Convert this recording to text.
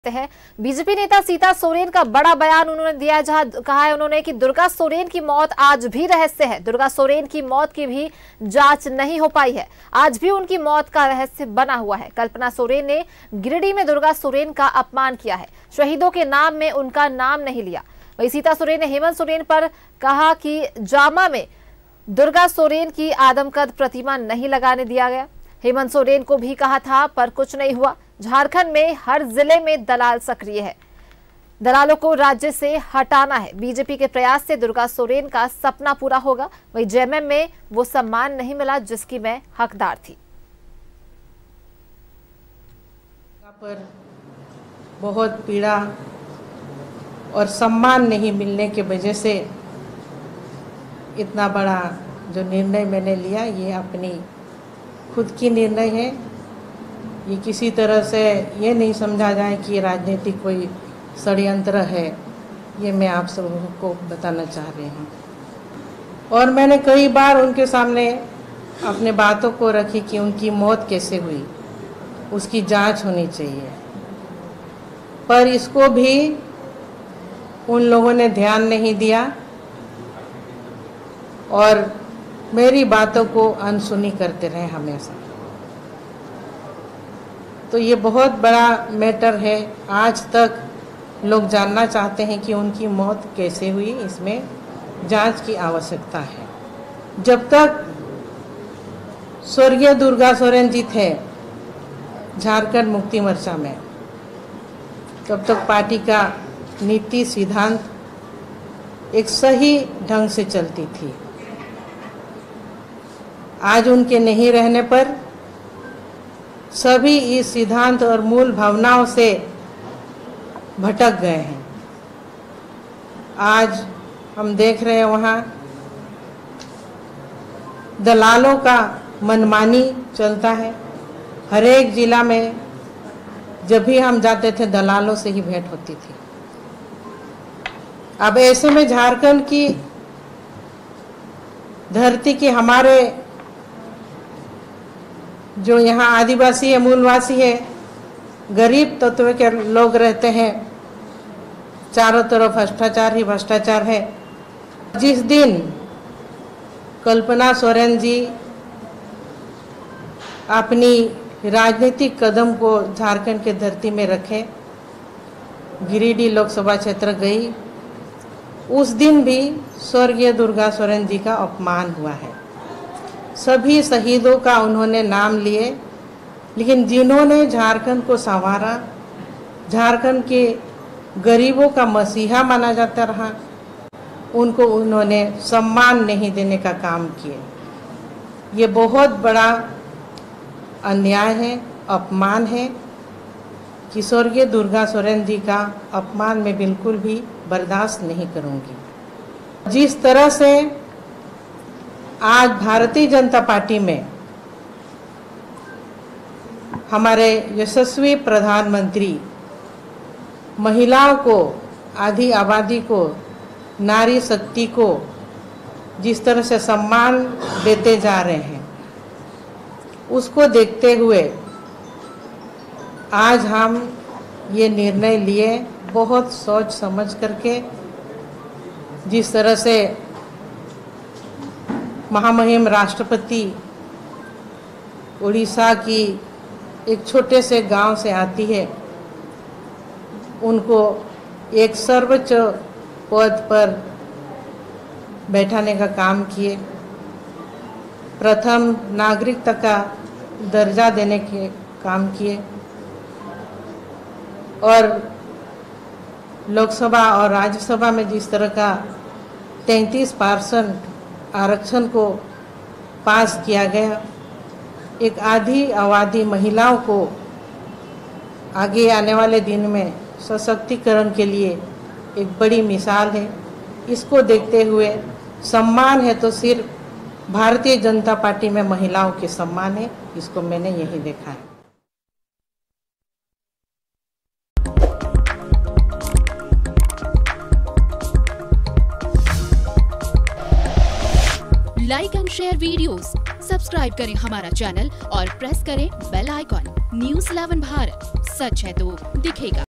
हैं। बीजेपी नेता सीता सोरेन का बड़ा बयान उन्होंने दिया है, जहां कहा है उन्होंने कि दुर्गा सोरेन की मौत आज भी रहस्य है। दुर्गा सोरेन की मौत की भी जांच नहीं हो पाई है। आज भी उनकी मौत का रहस्य बना हुआ है। कल्पना सोरेन ने गिरिडीह में दुर्गा सोरेन का अपमान किया है। शहीदों के नाम में उनका नाम नहीं लिया। वहीं सीता सोरेन ने हेमंत सोरेन पर कहा कि जामा में दुर्गा सोरेन की आदमकद प्रतिमा नहीं लगाने दिया गया। हेमंत सोरेन को भी कहा था पर कुछ नहीं हुआ। झारखंड में हर जिले में दलाल सक्रिय है। दलालों को राज्य से हटाना है। बीजेपी के प्रयास से दुर्गा सोरेन का सपना पूरा होगा। वहीं जेएमएम में वो सम्मान नहीं मिला जिसकी मैं हकदार थी। पर बहुत पीड़ा और सम्मान नहीं मिलने की वजह से इतना बड़ा जो निर्णय मैंने लिया, ये अपनी खुद की निर्णय है। ये किसी तरह से ये नहीं समझा जाए कि राजनीतिक कोई षड्यंत्र है, ये मैं आप सबको बताना चाह रही हूँ। और मैंने कई बार उनके सामने अपने बातों को रखी कि उनकी मौत कैसे हुई, उसकी जांच होनी चाहिए, पर इसको भी उन लोगों ने ध्यान नहीं दिया और मेरी बातों को अनसुनी करते रहे हमेशा। तो ये बहुत बड़ा मैटर है। आज तक लोग जानना चाहते हैं कि उनकी मौत कैसे हुई, इसमें जांच की आवश्यकता है। जब तक स्वर्गीय दुर्गा सोरेन जी थे झारखंड मुक्ति मोर्चा में, तब तक पार्टी का नीति सिद्धांत एक सही ढंग से चलती थी। आज उनके नहीं रहने पर सभी इस सिद्धांत और मूल भावनाओं से भटक गए हैं। आज हम देख रहे हैं वहाँ दलालों का मनमानी चलता है। हर एक जिला में जब भी हम जाते थे दलालों से ही भेंट होती थी। अब ऐसे में झारखंड की धरती के हमारे जो यहाँ आदिवासी है, मूलवासी है, गरीब तत्व के लोग रहते हैं, चारों तरफ भ्रष्टाचार ही भ्रष्टाचार है। जिस दिन कल्पना सोरेन जी अपनी राजनीतिक कदम को झारखंड के धरती में रखे, गिरिडीह लोकसभा क्षेत्र गई, उस दिन भी स्वर्गीय दुर्गा सोरेन जी का अपमान हुआ है। सभी शहीदों का उन्होंने नाम लिए, लेकिन जिन्होंने झारखंड को संवारा, झारखंड के गरीबों का मसीहा माना जाता रहा, उनको उन्होंने सम्मान नहीं देने का काम किए। ये बहुत बड़ा अन्याय है, अपमान है कि स्वर्गीय दुर्गा सोरेन जी का अपमान मैं बिल्कुल भी बर्दाश्त नहीं करूंगी। जिस तरह से आज भारतीय जनता पार्टी में हमारे यशस्वी प्रधानमंत्री महिलाओं को, आधी आबादी को, नारी शक्ति को जिस तरह से सम्मान देते जा रहे हैं, उसको देखते हुए आज हम ये निर्णय लिए, बहुत सोच समझ करके। जिस तरह से महामहिम राष्ट्रपति उड़ीसा की एक छोटे से गांव से आती है, उनको एक सर्वोच्च पद पर बैठाने का काम किए, प्रथम नागरिकता का दर्जा देने के काम किए, और लोकसभा और राज्यसभा में जिस तरह का 33% आरक्षण को पास किया गया, एक आधी आबादी महिलाओं को आगे आने वाले दिन में सशक्तिकरण के लिए एक बड़ी मिसाल है। इसको देखते हुए सम्मान है तो सिर्फ भारतीय जनता पार्टी में महिलाओं के सम्मान है, इसको मैंने यही देखा है। Like and share videos, subscribe करें हमारा चैनल और प्रेस करें बेल आइकॉन। न्यूज़ 11 भारत, सच है तो दिखेगा।